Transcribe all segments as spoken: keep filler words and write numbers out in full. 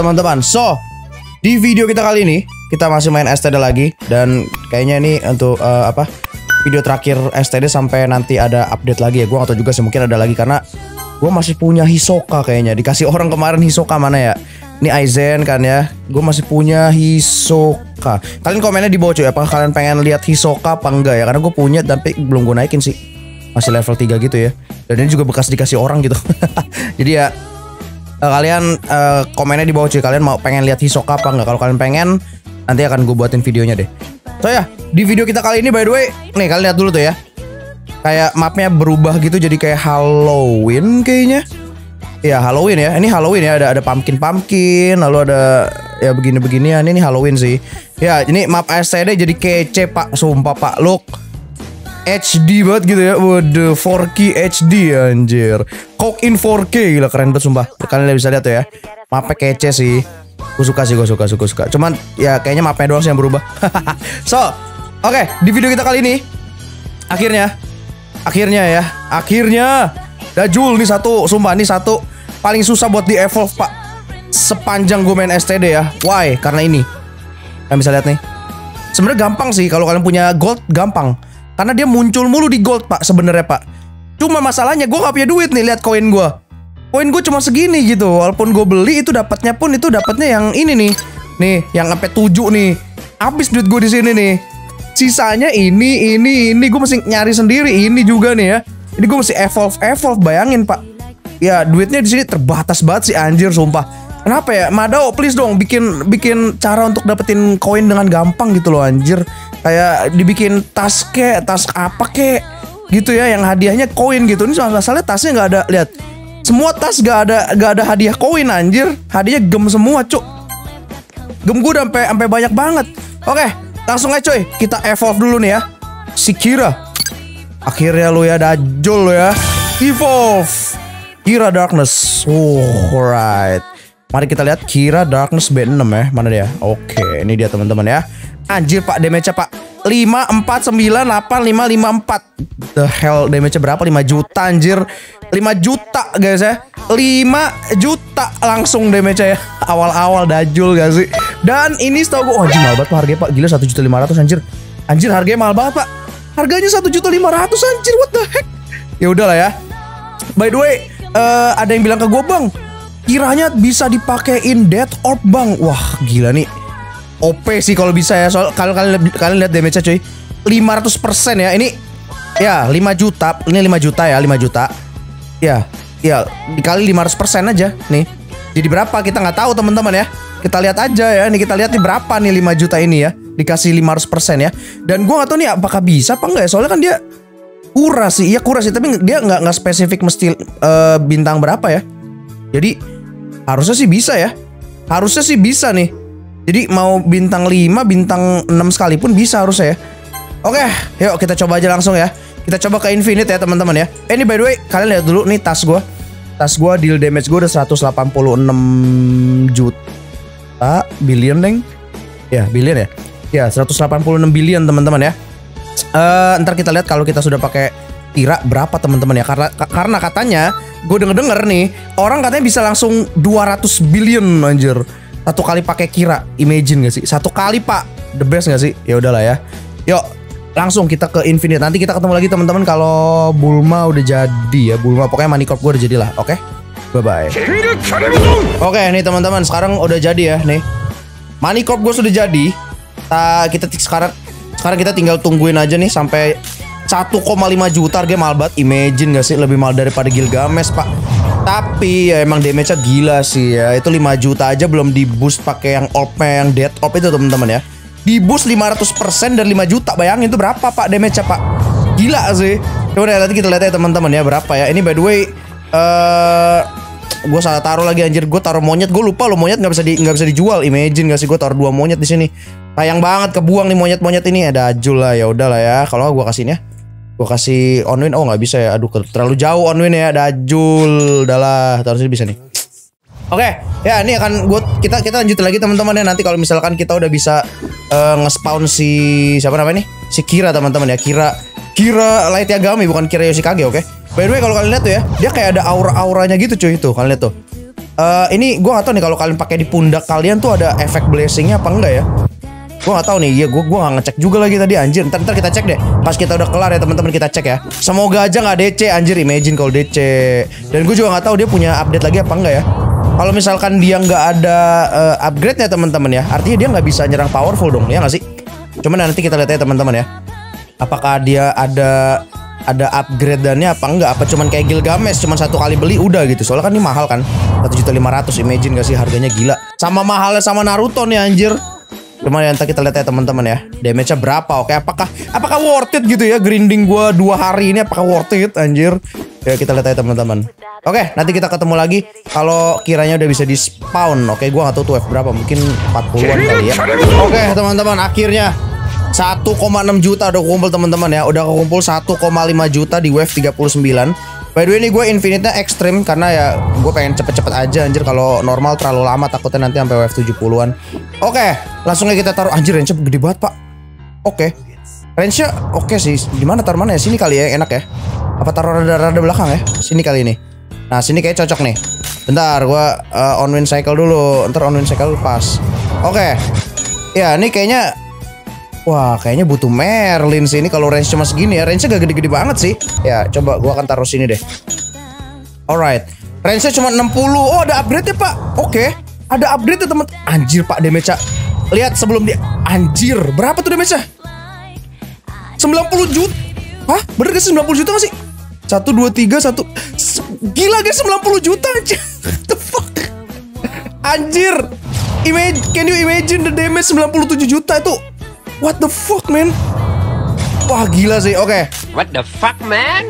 teman-teman. So, di video kita kali ini kita masih main S T D lagi. Dan kayaknya ini untuk uh, apa video terakhir S T D sampai nanti ada update lagi ya. Gue gak tau juga sih, mungkin ada lagi karena gue masih punya Hisoka kayaknya. Dikasih orang kemarin Hisoka mana ya. Ini Aizen kan ya. Gue masih punya Hisoka. Kalian komennya di bawah cuy, apakah kalian pengen lihat Hisoka apa enggak ya. Karena gue punya tapi belum gue naikin sih. Masih level tiga gitu ya. Dan ini juga bekas dikasih orang gitu. Jadi ya Uh, kalian uh, komennya di bawah cuy. Kalian mau pengen lihat Hisoka apa enggak? Kalau kalian pengen, nanti akan gue buatin videonya deh. So ya, di video kita kali ini by the way, nih kalian lihat dulu tuh ya. Kayak mapnya berubah gitu jadi kayak Halloween kayaknya. Ya Halloween ya, ini Halloween ya. Ada ada pumpkin-pumpkin, lalu ada ya begini-beginian. Ini Halloween sih. Ya ini map S T D jadi kece pak. Sumpah pak, look H D banget gitu ya. Waduh, four K H D anjir. Coke in four K, gila keren banget sumpah. Kalian bisa lihat tuh ya. Mapnya kece sih. Gue suka sih, gue suka, suka, suka. Cuman ya kayaknya mapnya doang sih yang berubah. So, oke, okay, di video kita kali ini akhirnya akhirnya ya, akhirnya Dajul nih satu, sumpah nih satu paling susah buat di evolve, Pak. Sepanjang gue main S T D ya. Why? Karena ini. Kalian bisa lihat nih. Sebenarnya gampang sih kalau kalian punya gold, gampang. Karena dia muncul mulu di gold pak sebenarnya pak. Cuma masalahnya gue gak punya duit nih. Lihat koin gue. Koin gue cuma segini gitu. Walaupun gue beli itu dapatnya pun itu dapatnya yang ini nih. Nih yang sampai tujuh nih. Habis duit gue di sini nih. Sisanya ini ini ini gue mesti nyari sendiri. Ini juga nih ya. Ini gue mesti evolve evolve bayangin pak. Ya duitnya di sini terbatas banget sih anjir sumpah. Kenapa ya? Madao please dong bikin bikin cara untuk dapetin koin dengan gampang gitu loh anjir. Kayak dibikin tas kek, tas apa kek gitu ya yang hadiahnya koin gitu. Ini masalahnya tasnya nggak ada, lihat. Semua tas nggak ada nggak ada hadiah koin anjir. Hadiahnya gem semua, cuk. Gem gue udah sampai sampai banyak banget. Oke, langsung aja coy. Kita evolve dulu nih ya. Si Kira. Akhirnya lu ya Dajul lu ya. Evolve. Kira Darkness. Oh, alright. Mari kita lihat Kira Darkness B enam ya. Mana dia? Oke, ini dia teman-teman ya. Anjir pak, damage-nya pak lima, empat, sembilan, delapan, lima, lima, empat. The hell, damage-nya berapa? lima juta anjir. lima juta guys ya. lima juta langsung damage-nya ya. Awal-awal Dajul gak sih? Dan ini setahu gue, oh anjir mahal banget pak harganya pak. Gila satu juta lima ratus anjir. Anjir harganya mahal banget pak. Harganya satu juta lima ratus anjir, what the heck. Ya udahlah ya. By the way, uh, ada yang bilang ke gue bang, kiranya bisa dipakein Death Orb bang. Wah gila nih. O P sih kalau bisa ya. Soal kalau kalian kalian lihat damage-nya cuy. lima ratus persen ya. Ini ya lima juta. Ini lima juta ya, lima juta. Ya, ya dikali lima ratus persen aja nih. Jadi berapa kita nggak tahu teman-teman ya. Kita lihat aja ya. Nih kita lihat nih berapa nih lima juta ini ya. Dikasih lima ratus persen ya. Dan gua nggak tahu nih apakah bisa apa enggak ya. Soalnya kan dia kuras sih. Iya kuras sih, tapi dia nggak nggak spesifik mesti uh, bintang berapa ya. Jadi harusnya sih bisa ya. Harusnya sih bisa nih. Jadi mau bintang lima, bintang enam sekalipun bisa harusnya ya. Oke, yuk kita coba aja langsung ya. Kita coba ke Infinite ya teman-teman ya. Eh ini by the way, kalian lihat dulu nih tas gue. Tas gue deal damage gue udah seratus delapan puluh enam juta billion neng. Ya, billion ya. Ya, seratus delapan puluh enam billion teman-teman ya. Uh, ntar kita lihat kalau kita sudah pakai Kira berapa teman-teman ya. Karena karena katanya gue denger-denger nih, orang katanya bisa langsung dua ratus billion anjir. Satu kali pakai Kira, imagine gak sih? Satu kali pak, the best gak sih? Ya udahlah ya. Yuk, langsung kita ke Infinite. Nanti kita ketemu lagi teman-teman kalau Bulma udah jadi ya. Bulma pokoknya Manicorp gue udah jadi lah. Oke, okay? Bye bye. Oke, okay, nih teman-teman sekarang udah jadi ya nih. Manicorp gue sudah jadi. Kita, kita sekarang sekarang kita tinggal tungguin aja nih sampai satu koma lima juta. Harganya mahal banget. Imagine gak sih? Lebih mahal daripada Gilgamesh pak. Tapi ya emang damage-nya gila sih ya. Itu lima juta aja belum di boost pakai yang orb-nya yang Death Orb itu teman-teman ya. Di boost lima ratus persen dan lima juta. Bayangin itu berapa pak damage-nya pak. Gila sih. Coba deh nanti kita lihat ya teman-teman ya berapa ya. Ini by the way uh, gue salah taruh lagi anjir. Gue taruh monyet. Gue lupa loh monyet nggak bisa di nggak bisa dijual. Imagine gak sih gue taruh dua monyet di sini. Sayang banget kebuang nih monyet-monyet ini. Ada Dajul lah ya udahlah ya. Kalau gue kasihin ya. Gue kasih Onwin. Oh nggak bisa ya. Aduh terlalu jauh Onwin ya. Dajul. Udahlah. Harusnya bisa nih. Oke. Okay. Ya ini akan gue kita kita lanjut lagi teman-teman ya. Nanti kalau misalkan kita udah bisa uh, nge-spawn si siapa namanya nih? Si Kira teman-teman ya. Kira Kira Light Yagami bukan Kira Yoshikage. Oke okay? By the way kalau kalian lihat tuh ya, dia kayak ada aura-auranya gitu cuy. Itu kalian lihat tuh. uh, ini gue gak tahu nih kalau kalian pakai di pundak kalian tuh ada efek blessingnya apa enggak ya? Gue gak tahu nih, ya gue gue gak ngecek juga lagi tadi anjir. Ntar, ntar kita cek deh. Pas kita udah kelar ya teman-teman, kita cek ya. Semoga aja nggak D C anjir, imagine kalau D C. Dan gue juga nggak tahu dia punya update lagi apa enggak ya. Kalau misalkan dia nggak ada uh, upgrade-nya teman-teman ya, artinya dia nggak bisa nyerang powerful dong, ya nggak sih? Cuman nanti kita lihat ya teman-teman ya. Apakah dia ada ada upgrade-dannya apa enggak? Apa cuman kayak Gilgamesh, cuman satu kali beli udah gitu. Soalnya kan ini mahal kan, satu juta lima ratus, imagine gak sih harganya gila. Sama mahalnya sama Naruto nih anjir. Cuman ya, nanti kita lihat ya teman-teman ya. Damage-nya berapa? Oke, apakah apakah worth it gitu ya grinding gua dua hari ini, apakah worth it anjir? Ya kita lihat ya teman-teman. Oke, nanti kita ketemu lagi kalau kiranya udah bisa di spawn. Oke, gua gak tahu tuh F berapa, mungkin empat puluhan kali ya. Oke, teman-teman, akhirnya satu koma enam juta udah kumpul teman-teman ya. Udah kumpul satu koma lima juta di wave tiga puluh sembilan. By the way ini gue infinite-nya ekstrim karena ya gue pengen cepet-cepet aja anjir. Kalau normal terlalu lama takutnya nanti sampai wave tujuh puluhan. Oke, langsung aja kita taruh. Anjir, range-nya gede banget, Pak. Oke. Range-nya oke sih. Di mana taruh mana ya? Sini kali ya, enak ya. Apa taruh rada-rada belakang ya? Sini kali ini. Nah, sini kayak cocok nih. Bentar, gue uh, on wind cycle dulu. Ntar on wind cycle pas. Oke. Ya, ini kayaknya wah, kayaknya butuh Merlin sih ini kalau range cuma segini ya. Range-nya gak gede-gede banget sih. Ya, coba gua akan taruh sini deh. Alright. Range-nya cuma enam puluh. Oh, ada upgrade-nya, Pak. Oke. Ada upgrade ya, teman. Anjir, Pak, damage-nya. Lihat sebelum dia. Anjir, berapa tuh damage-nya? sembilan puluh juta. Hah? Bener gak sih sembilan puluh juta gak sih? satu, dua, tiga, satu. Gila guys, sembilan puluh juta anjir. What the fuck? Anjir. Imagine, can you imagine the damage sembilan puluh tujuh juta itu? What the fuck, man? Wah, gila sih. Oke. Okay. What the fuck, man?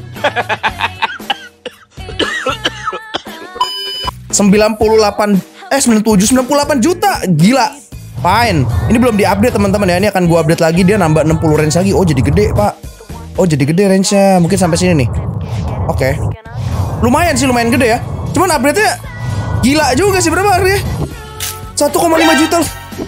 sembilan puluh delapan eh sembilan puluh tujuh, sembilan puluh delapan juta. Gila. Fine. Ini belum diupdate teman-teman ya. Ini akan gua update lagi, dia nambah enam puluh range lagi. Oh, jadi gede, Pak. Oh, jadi gede range-nya. Mungkin sampai sini nih. Oke. Okay. Lumayan sih, lumayan gede ya. Cuman update-nya gila juga sih. Berapa harganya? satu koma lima juta.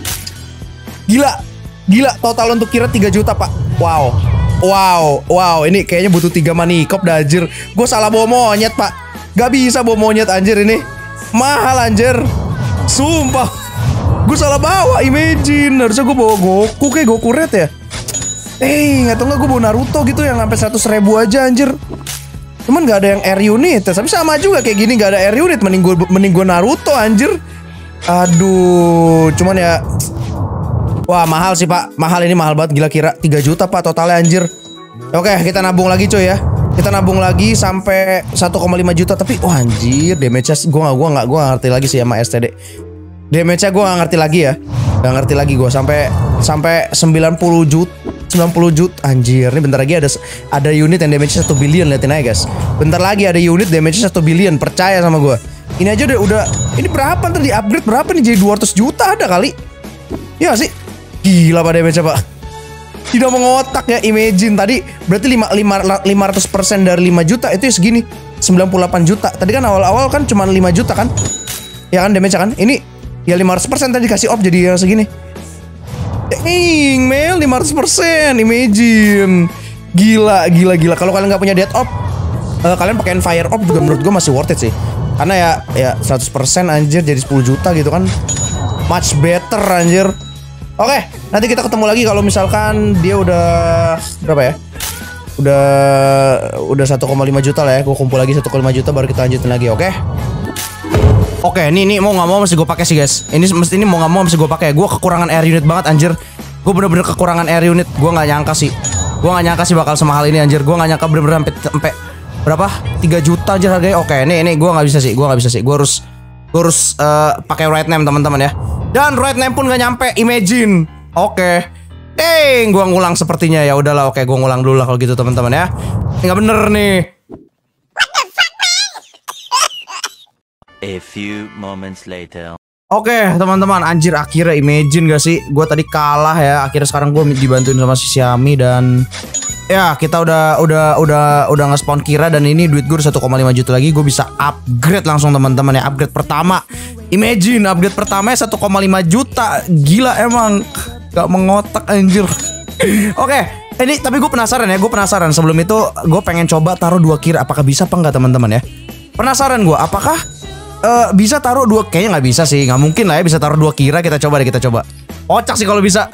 Gila. Gila, total untuk kira tiga juta, Pak. Wow. Wow, wow, ini kayaknya butuh tiga manikop dah anjir. Gue salah bawa monyet, Pak. Gak bisa bawa monyet anjir ini. Mahal anjir. Sumpah. Gue salah bawa, imagine. Harusnya gue bawa Goku kayak Goku Red ya. Eh, atau enggak gue bawa Naruto gitu yang sampai seratus ribu aja anjir. Cuman gak ada yang air unit. Tapi sama juga kayak gini gak ada air unit. Mending gue mending gue Naruto anjir. Aduh, cuman ya wah, mahal sih, Pak. Mahal ini, mahal banget. Gila, kira tiga juta, Pak, totalnya anjir. Oke, kita nabung lagi coy ya. Kita nabung lagi sampai satu koma lima juta. Tapi wah anjir, damage-nya gue gak, gua gak, gua gak ngerti lagi sih sama S T D. Damage-nya gue gak ngerti lagi ya. Gak ngerti lagi gue sampai sampai sembilan puluh juta. sembilan puluh juta anjir. Ini bentar lagi ada ada unit yang damage-nya satu billion, liatin aja, guys. Bentar lagi ada unit damage-nya satu billion, percaya sama gue. Ini aja udah udah ini berapa ntar di-upgrade berapa nih, jadi dua ratus juta ada kali. Ya sih. Gila pada damage Pak. Tidak mengotak ya, imagine tadi berarti lima ratus persen dari lima juta itu ya segini, sembilan puluh delapan juta. Tadi kan awal-awal kan cuma lima juta kan? Ya kan damage kan? Ini ya lima ratus persen tadi dikasih op jadi yang segini. Dang, Mel, lima ratus persen, imagine. Gila, gila, gila. Kalau kalian nggak punya death op, uh, kalian pakein fire op juga menurut gue masih worth it sih. Karena ya ya seratus persen anjir jadi sepuluh juta gitu kan. Much better anjir. Oke, nanti kita ketemu lagi kalau misalkan dia udah berapa ya? Udah udah satu koma lima juta lah ya. Gue kumpul lagi satu koma lima juta baru kita lanjutin lagi, oke? Oke, ini ini mau nggak mau mesti gue pakai sih guys. Ini mesti ini mau nggak mau mesti gue pakai. Gue kekurangan air unit banget anjir. Gue bener-bener kekurangan air unit. Gue nggak nyangka sih. Gue nggak nyangka sih bakal semahal ini anjir. Gue nggak nyangka bener-bener sampai sampai berapa? tiga juta aja harganya. Oke, ini ini gue nggak bisa sih. Gue nggak bisa sih. Gue harus gue harus uh, pakai right name teman-teman ya. Dan right name pun nggak nyampe. Imagine. Oke. Deng, gue ngulang sepertinya ya. Udahlah, oke, gue ngulang dulu lah kalau gitu teman-teman ya. Nggak bener nih. A few moments later. Oke teman-teman, anjir akhirnya imagine gak sih, gue tadi kalah ya, akhirnya sekarang gue dibantuin sama si Xiaomi dan ya kita udah udah udah udah nge-spawn Kira dan ini duit gue satu koma lima juta lagi, gue bisa upgrade langsung teman-teman ya, upgrade pertama. Imagine upgrade pertamanya satu koma lima juta, gila emang, gak mengotak anjir. Oke, ini tapi gue penasaran ya, gue penasaran sebelum itu gue pengen coba taruh dua Kira, apakah bisa apa enggak teman-teman ya? Penasaran gue, apakah uh, bisa taruh dua, kayaknya nggak bisa sih, nggak mungkin lah ya bisa taruh dua Kira. Kita coba deh, kita coba. Kocak sih kalau bisa.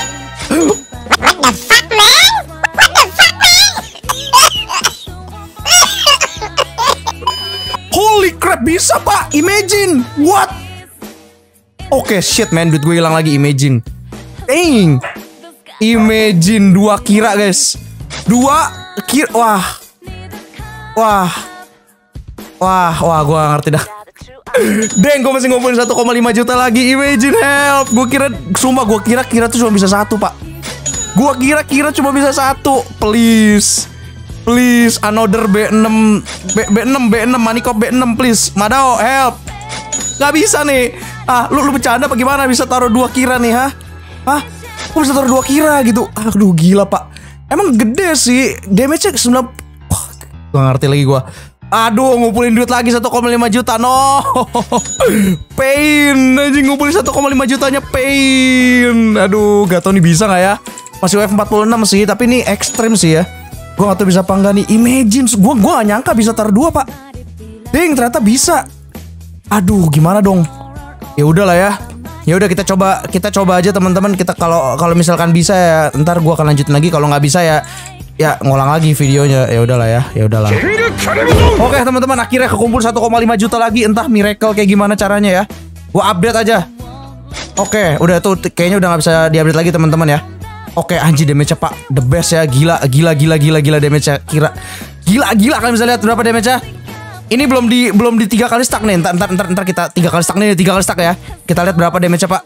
Holy crap, bisa pak, imagine, what? Oke, okay, shit man, duit gue hilang lagi, imagine. Dang, imagine dua Kira guys, dua Kira, wah, wah, wah, wah, gue gak ngerti dah. Deng, gue masih ngumpulin satu koma lima juta lagi, imagine, help. Gue kira, sumpah gue kira Kira tuh cuma bisa satu pak. Gue kira Kira cuma bisa satu, please. Please, another B enam, B, B6, B6, Manikop B enam, please. Madao, help. Gak bisa nih. Ah, lu, lu bercanda apa gimana bisa taruh dua Kira nih, ha? Hah? Kok bisa taruh dua Kira gitu? Aduh, gila, Pak. Emang gede sih. Damage-nya sembilan... Wah, gak ngerti lagi gua. Aduh, ngumpulin duit lagi satu koma lima juta. No. Pain. Anjing, ngumpulin satu koma lima jutanya. Pain. Aduh, gak tau nih bisa gak ya? Masih W F empat puluh enam sih, tapi ini ekstrim sih ya. Gue gak tau bisa apa enggak nih. Imagine, gue gue gak nyangka bisa taruh dua pak. Ding, ternyata bisa. Aduh, gimana dong? Ya udahlah ya. Ya udah kita coba kita coba aja teman-teman. Kita kalau kalau misalkan bisa ya, ntar gue akan lanjutin lagi. Kalau nggak bisa ya, ya ngulang lagi videonya. Ya udahlah ya, ya udahlah. Oke teman-teman, akhirnya kekumpul satu koma lima juta lagi. Entah miracle kayak gimana caranya ya. Gue update aja. Oke, udah tuh kayaknya udah nggak bisa diupdate lagi teman-teman ya. Oke, anjir damage-nya pak, the best ya, gila, gila, gila, gila, gila damage-nya, Kira, gila, gila, kalian bisa lihat berapa damage-nya? Ini belum di, belum di tiga kali stack nih, ntar, ntar, ntar, ntar kita tiga kali stack nih, tiga kali stack ya, kita lihat berapa damage-nya pak?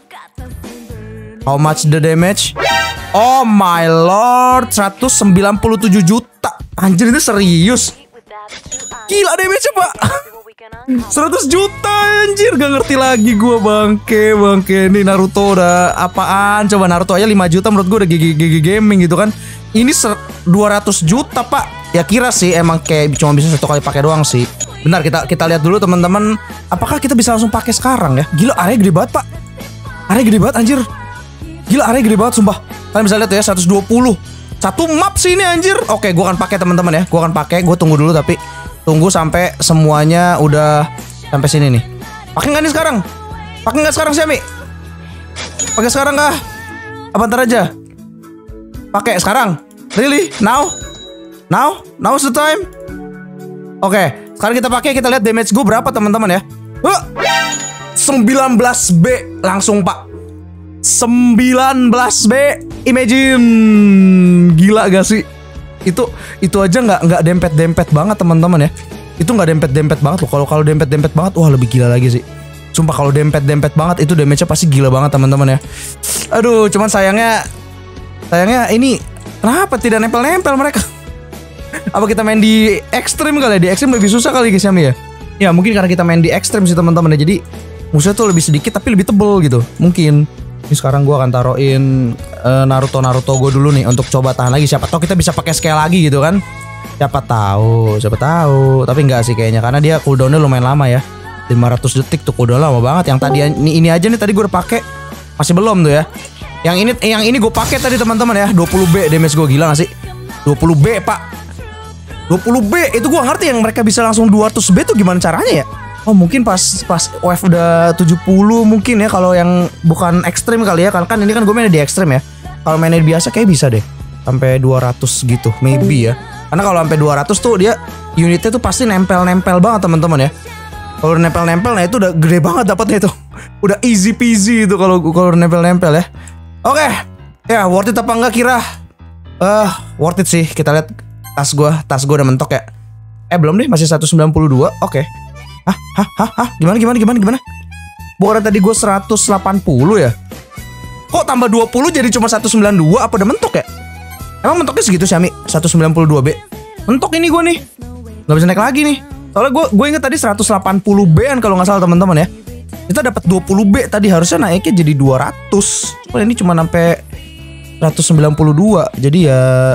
How much the damage? Oh my lord, seratus sembilan puluh tujuh juta, anjir itu serius, gila damage-nya pak. seratus juta anjir, gak ngerti lagi gue, bangke bangke. Ini Naruto udah apaan, coba Naruto aja lima juta menurut gue udah G G, G G gaming gitu kan. Ini dua ratus juta pak. Ya Kira sih emang kayak cuma bisa satu kali pakai doang sih. Bentar, kita kita lihat dulu teman-teman, apakah kita bisa langsung pakai sekarang ya. Gila, area gede banget pak, area gede banget anjir. Gila, area gede banget sumpah. Kalian bisa lihat ya, seratus dua puluh satu map sih ini anjir. Oke, gue akan pakai teman-teman ya, gue akan pakai. Gue tunggu dulu tapi tunggu sampai semuanya udah sampai sini nih. Pakai nggak nih sekarang? Pakai nggak sekarang Xiaomi? Pakai sekarang nggak? Apa ntar aja? Pakai sekarang? Really? Now? Now? Now's the time? Oke, sekarang kita pakai. Kita lihat damage gue berapa teman-teman ya. Huh! sembilan belas B langsung pak. sembilan belas B. Imagine, gila gak sih? Itu itu aja nggak nggak dempet dempet banget teman-teman ya. Itu nggak dempet dempet banget loh. Kalau kalau dempet dempet banget, wah lebih gila lagi sih. Sumpah kalau dempet dempet banget itu damage-nya pasti gila banget teman-teman ya. Aduh, cuman sayangnya sayangnya ini kenapa tidak nempel nempel mereka? Apa kita main di ekstrim kali ya? Di ekstrim lebih susah kali guys ya. Ya mungkin karena kita main di ekstrim sih teman-teman ya. Jadi musuhnya tuh lebih sedikit tapi lebih tebel gitu. Mungkin. Ini sekarang gue akan taruhin uh, Naruto Naruto gue dulu nih untuk coba tahan lagi. Siapa tahu kita bisa pakai scale lagi gitu kan? Siapa tahu, siapa tahu. Tapi enggak sih kayaknya karena dia cooldownnya lumayan lama ya. lima ratus detik tuh cooldown lama banget. Yang tadi ini, ini aja nih tadi gue udah pakai masih belum tuh ya. Yang ini yang ini gue pakai tadi teman-teman ya. dua puluh B damage gue, gila gak sih? dua puluh B pak. dua puluh B itu gue ngerti yang mereka bisa langsung dua ratus B tuh gimana caranya ya? Oh mungkin pas pas W F udah tujuh puluh mungkin ya, kalau yang bukan ekstrim kali ya. Kan kan ini kan gue mainnya di ekstrim ya. Kalau mainnya biasa kayak bisa deh sampai dua ratus gitu maybe ya. Karena kalau sampai dua ratus tuh dia unitnya tuh pasti nempel-nempel banget teman-teman ya. Kalau nempel-nempel nah itu udah gede banget dapatnya itu. Udah easy peasy itu kalau kalau nempel-nempel ya. Oke. Ya worth it apa enggak Kira? Eh uh, worth it sih. Kita lihat tas gue, tas gue udah mentok ya. Eh belum deh, masih seratus sembilan puluh dua. Oke. Hah, hah, hah, hah, gimana, gimana, gimana, gimana? Bukan tadi gue seratus delapan puluh ya? Kok tambah dua puluh jadi cuma seratus sembilan puluh dua? Apa udah mentok ya? Emang mentoknya segitu Xiaomi? seratus sembilan puluh dua B? Mentok ini gue nih. Gak bisa naik lagi nih. Soalnya gue gue inget tadi seratus delapan puluh B-an kalau gak salah teman-teman ya. Kita dapat dua puluh B tadi, harusnya naiknya jadi dua ratus. Cuma ini cuma sampai seratus sembilan puluh dua. Jadi ya,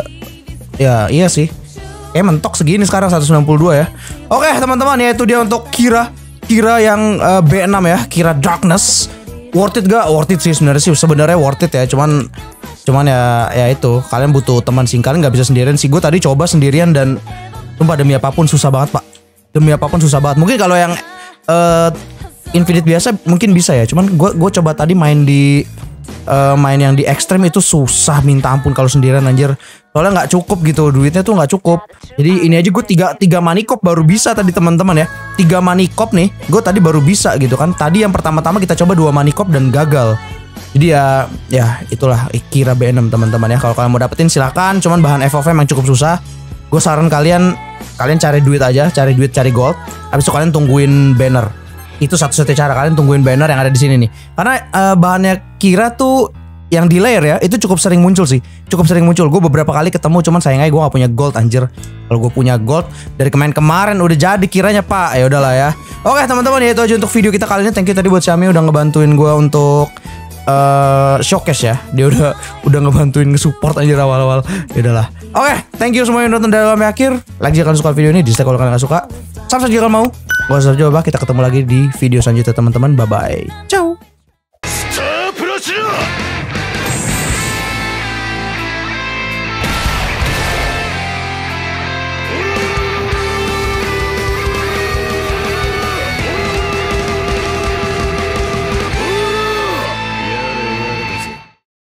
ya iya sih. Kayak mentok segini sekarang seratus sembilan puluh dua ya. Oke teman-teman, ya itu dia untuk Kira Kira yang uh, B enam ya, Kira Darkness. Worth it gak? Worth it sih sebenarnya sih. Sebenarnya worth it ya. Cuman Cuman ya ya itu, kalian butuh teman sih. Kalian gak bisa sendirian sih. Gue tadi coba sendirian dan sumpah demi apapun susah banget pak. Demi apapun susah banget. Mungkin kalau yang uh, Infinite biasa mungkin bisa ya. Cuman gue gue coba tadi main di uh, main yang di ekstrem itu susah minta ampun kalau sendirian anjir. Soalnya nggak cukup gitu, duitnya tuh nggak cukup. Jadi ini aja gue tiga tiga manikop baru bisa tadi teman-teman ya. Tiga manikop nih, gue tadi baru bisa gitu kan. Tadi yang pertama-tama kita coba dua manikop dan gagal. Jadi ya ya itulah Kira B enam teman-teman ya. Kalau kalian mau dapetin silakan. Cuman bahan F O V emang cukup susah. Gue saran kalian kalian cari duit aja, cari duit, cari gold. Habis itu kalian tungguin banner. Itu satu-satunya cara kalian tungguin banner yang ada di sini nih. Karena uh, bahannya Kira tuh yang di layer ya, itu cukup sering muncul sih. Cukup sering muncul. Gue beberapa kali ketemu, cuman sayang aja gue gak punya gold anjir. Kalau gue punya gold dari kemarin-kemarin udah jadi kiranya pak. Ya udahlah ya. Oke teman-teman, ya itu aja untuk video kita kali ini. Thank you tadi buat Xiaomi udah ngebantuin gue untuk uh, showcase ya. Dia udah udah ngebantuin nge-support anjir awal-awal. Ya udahlah. Oke, thank you semua yang nonton dari awal sampai akhir. Like jika kalian suka video ini, dislike kalau kalian gak suka. Subscribe jika kalian mau. Gua usah coba, kita ketemu lagi di video selanjutnya teman-teman. Bye bye. Ciao.